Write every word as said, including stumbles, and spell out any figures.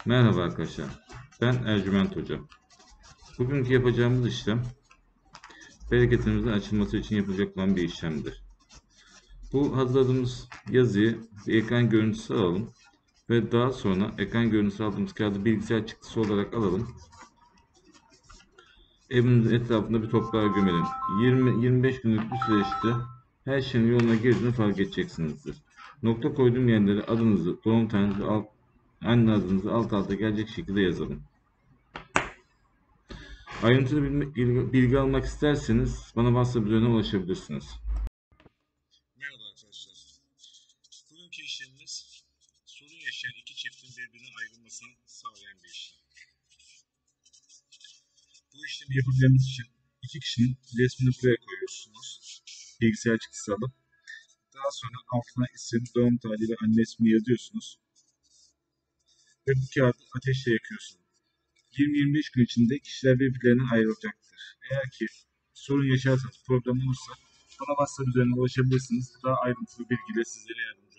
Merhaba arkadaşlar, ben Ercüment Hoca. Bugünkü yapacağımız işlem, bereketimizin açılması için yapılacak olan bir işlemdir. Bu hazırladığımız yazıyı bir ekran görüntüsü alalım ve daha sonra ekran görüntüsü aldığımız kağıdı bilgisayar çıktısı olarak alalım. Evimizin etrafında bir toprağa gömelim. yirmi yirmi beş günlük bir süreçte her şeyin yoluna girdiğini fark edeceksinizdir. Nokta koyduğum yerlere adınızı, doğum tarihinizi, alt, anne adınızı alt alta gelecek şekilde yazalım. Ayrıntılı bilgi, bilgi almak isterseniz bana WhatsApp üzerinden ulaşabilirsiniz. Merhaba arkadaşlar. Bugünkü işlemimiz sorun yaşayan iki çiftin birbirinden ayrılmasını sağlayan bir işlem. Bu işlemi yapabilmemiz için iki kişinin resmini buraya koyuyorsunuz. Bilgisayar çıktısı alıp daha sonra altına isim, doğum tarihi ve anne ismini yazıyorsunuz. Ve bu kağıdı ateşle yakıyorsunuz. yirmi yirmi beş gün içinde kişiler birbirlerinden ayrılacaktır. Eğer ki sorun yaşarsanız, problem olursa bana WhatsApp üzerinden ulaşabilirsiniz. Daha ayrıntılı bilgiyle sizlere yardımcı